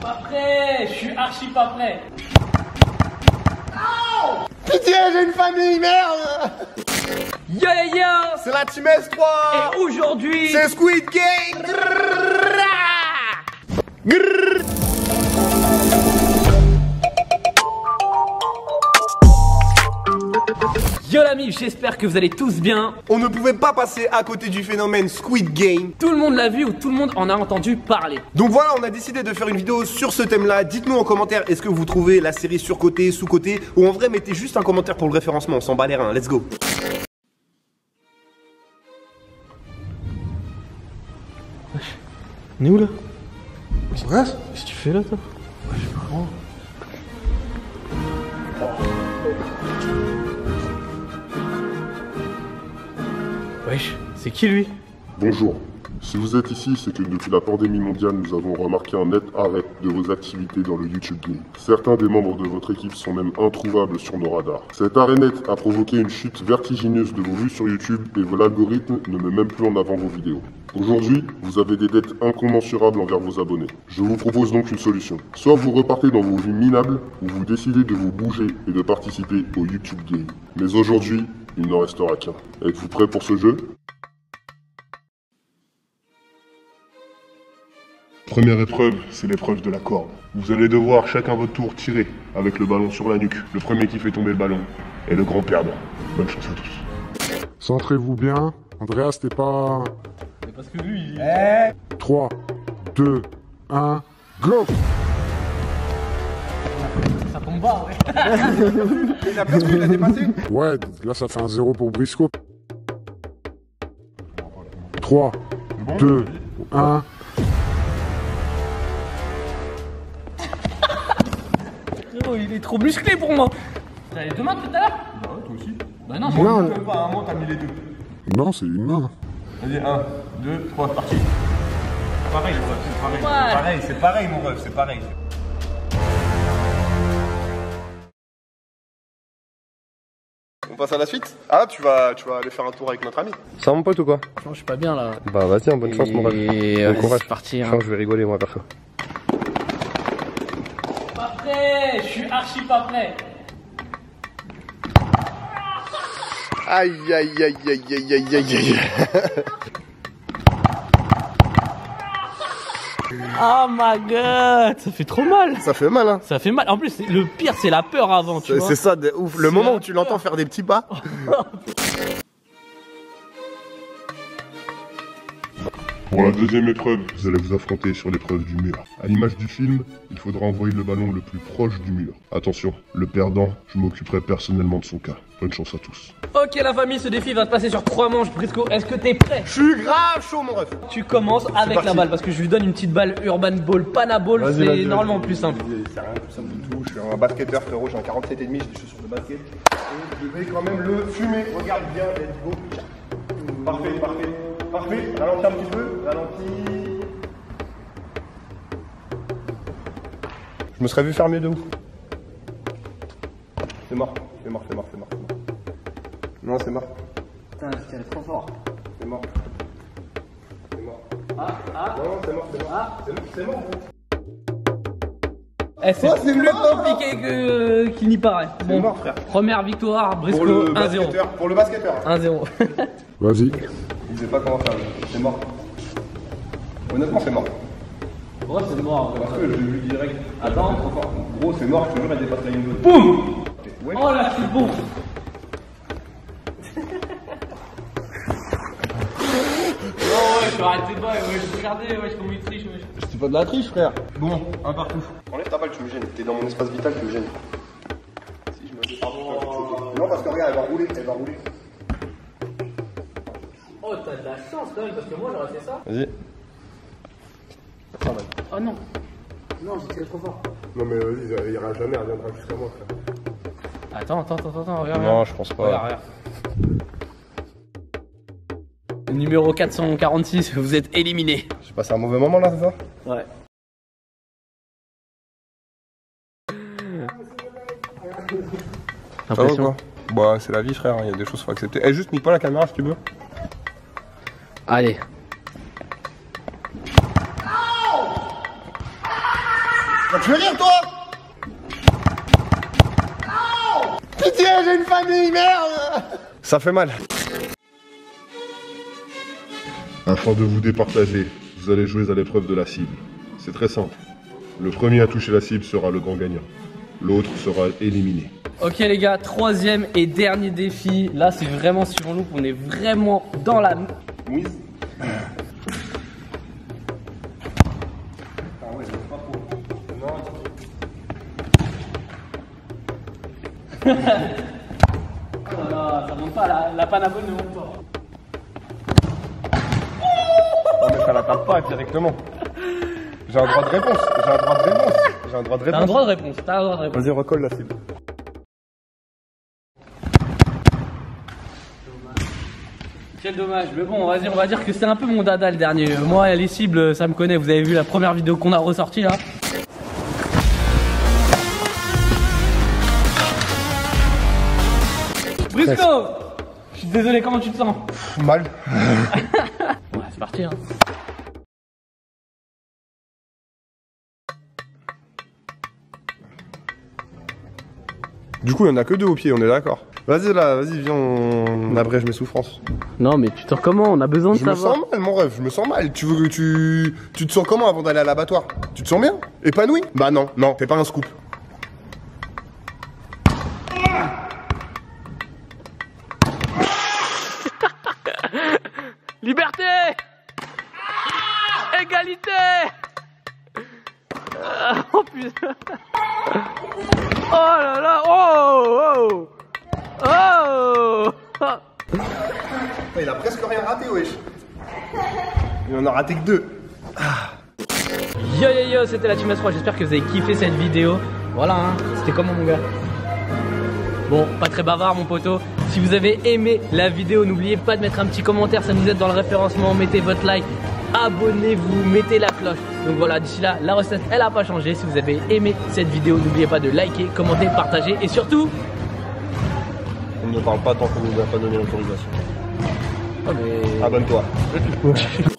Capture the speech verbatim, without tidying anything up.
Pas prêt, je suis archi pas prêt. Oh, pitié, j'ai une famille, merde. Yo yo yo, c'est la Team S trois. Et aujourd'hui, c'est Squid Game. Grrr. Yo l'ami, j'espère que vous allez tous bien. On ne pouvait pas passer à côté du phénomène Squid Game. Tout le monde l'a vu ou tout le monde en a entendu parler. Donc voilà, on a décidé de faire une vidéo sur ce thème-là. Dites-nous en commentaire, est-ce que vous trouvez la série surcotée, sous-cotée, ou en vrai mettez juste un commentaire pour le référencement, on s'en bat les reins, let's go. On est où là? Ouais. Qu'est-ce que tu fais là toi? Ouais, je sais pas. Wesh, c'est qui lui? Bonjour. Si vous êtes ici, c'est que depuis la pandémie mondiale, nous avons remarqué un net arrêt de vos activités dans le YouTube Game. Certains des membres de votre équipe sont même introuvables sur nos radars. Cet arrêt net a provoqué une chute vertigineuse de vos vues sur YouTube et vos algorithmes ne mettent même plus en avant vos vidéos. Aujourd'hui, vous avez des dettes incommensurables envers vos abonnés. Je vous propose donc une solution. Soit vous repartez dans vos vies minables, ou vous décidez de vous bouger et de participer au YouTube Game. Mais aujourd'hui, il n'en restera qu'un. Êtes-vous prêts pour ce jeu ? Première épreuve, c'est l'épreuve de la corde. Vous allez devoir chacun votre tour tirer avec le ballon sur la nuque. Le premier qui fait tomber le ballon est le grand perdant. Bonne chance à tous. Centrez-vous bien. Andreas, t'es pas... C'est parce que lui, il... Eh trois, deux, un, go. Ça tombe bas, ouais. Il a presque, il a dépassé. Ouais, là ça fait un zéro pour Briscoe. trois, deux, un... Oh, il est trop musclé pour moi. T'as les deux mains tout à l'heure? Bah ouais, toi aussi. Bah non, Non, Tu peux pas, à un moment t'as mis les deux. non, c'est une main. Vas-y, un, deux, trois, parti. Pareil, mon ref, c'est pareil. Ouais. C'est pareil, c'est pareil, mon ref, c'est pareil. On passe à la suite. Ah, tu vas, tu vas aller faire un tour avec notre ami. Ça va mon pote ou quoi? Franchement, je suis pas bien là. Bah vas-y, bonne chance mon ref. Et Bon courage. c'est parti. Hein. Je pense que je vais rigoler moi perso. Pas prêt, je suis archi pas prêt. Aïe aïe aïe aïe aïe aïe aïe aïe. Oh my god, ça fait trop mal. Ça fait mal hein. Ça fait mal. En plus, c'est- le pire, c'est la peur avant, tu vois. C'est ça de ouf. Le C'est moment la où tu l'entends faire des petits pas. Pour la deuxième épreuve, vous allez vous affronter sur l'épreuve du mur. À l'image du film, il faudra envoyer le ballon le plus proche du mur. Attention, le perdant, je m'occuperai personnellement de son cas. Bonne chance à tous. Ok la famille, ce défi va se passer sur trois manches. Briscoe, est-ce que t'es prêt? Je suis grave chaud mon ref. Tu commences avec parti. la balle parce que je lui donne une petite balle Urban Ball, Pana Ball, Vas-y, c'est vas-y, normalement vas-y. plus simple. C'est rien de plus simple du tout. Je suis un basketteur frérot, j'ai un quarante-sept et demi, j'ai des chaussures de basket. Et je vais quand même le fumer. Regarde bien, let's go. Parfait, parfait, parfait. Ralentis un petit peu, ralentis. Je me serais vu faire mieux de ouf. C'est mort, c'est mort, c'est mort, c'est mort, c'est mort. Non, c'est mort. Putain, je tirais trop fort. C'est mort. C'est mort. Ah, ah, Non, c'est mort, c'est mort. ah. C'est mort, c'est mort. Eh, c'est Oh, c'est plus mort. compliqué que qu'il n'y paraît. C'est mort, frère. Première victoire, Pour Briscoe, le un zéro. basketteur. Pour le basketteur. un zéro. Vas-y. Il sait pas comment faire, lui. C'est mort. Honnêtement, c'est mort. Oh, c'est mort. Parce que je l'ai vu direct. Attends. Trop fort. Gros, c'est mort, je te jure, elle dépasse la ligne bleue. Boum. Ouais. Oh là, c'est bon. Oh ouais, je vais arrêter de bail, ouais, je regardais, ouais, comment il triche, ouais. C'est pas de la triche, frère. Bon, un partout. Enlève ta balle, tu me gênes. T'es dans mon espace vital, tu me gênes. Si je me dis pardon, je vais te choper. Non, parce que regarde, elle va rouler, elle va rouler. Oh, t'as de la chance quand même, parce que moi j'aurais fait ça. Vas-y. Oh non. Non, j'ai tiré trop fort. Non, mais vas-y, il ira jamais, elle viendra jusqu'à moi, frère. Attends, attends, attends, attends, regarde. Non, je pense pas. Regarde, regarde. Numéro quatre cent quarante-six, vous êtes éliminé. J'ai passé un mauvais moment là, c'est ça? Ouais. Ça va quoi? Bah, c'est la vie, frère, il y a des choses qu'il faut accepter. Eh, juste, nique pas la caméra si tu veux. Allez. Quand tu veux rire, toi? Oh, pitié, j'ai une famille, merde. Ça fait mal. Afin de vous départager, vous allez jouer à l'épreuve de la cible. C'est très simple. Le premier à toucher la cible sera le grand gagnant. L'autre sera éliminé. Ok les gars, troisième et dernier défi. Là c'est vraiment sur nous, on est vraiment dans la... Oui. Oh là là, ça monte pas, la, la panabole ne monte pas. Non mais ça la tape pas directement. J'ai un droit de réponse, j'ai un droit de réponse, j'ai un droit de T'as un réponse. droit de réponse, t'as un droit de réponse. Vas-y, recolle la cible. Quel dommage, mais bon, vas-y, on va dire que c'est un peu mon dada le dernier. Moi, les cibles, ça me connaît, vous avez vu la première vidéo qu'on a ressortie là. Brisco, je suis désolé, comment tu te sens? Mal. Ouais, c'est parti hein. Du coup, il y en a que deux au pied, on est d'accord. Vas-y là, vas-y, viens, on, on abrège mes souffrances. Non mais tu te sens comment? On a besoin de Je me savoir. sens mal, mon rêve, je me sens mal. Tu veux que tu... Tu te sens comment avant d'aller à l'abattoir? Tu te sens bien? Épanoui? Bah non, non, t'es pas un scoop. Liberté, égalité. Ah, oh putain. Oh là là. Oh. Oh. Oh. Il a presque rien raté, wesh. Il en a raté que deux. Yo yo yo, c'était la Team S trois, j'espère que vous avez kiffé cette vidéo. Voilà hein, c'était comment mon gars? Bon, pas très bavard mon poteau. Si vous avez aimé la vidéo, n'oubliez pas de mettre un petit commentaire, ça nous aide dans le référencement. Mettez votre like, abonnez-vous, mettez la cloche. Donc voilà, d'ici là, la recette elle a pas changé. Si vous avez aimé cette vidéo, n'oubliez pas de liker, commenter, partager et surtout... On ne parle pas tant qu'on nous a pas donné l'autorisation. Oh mais... Abonne-toi.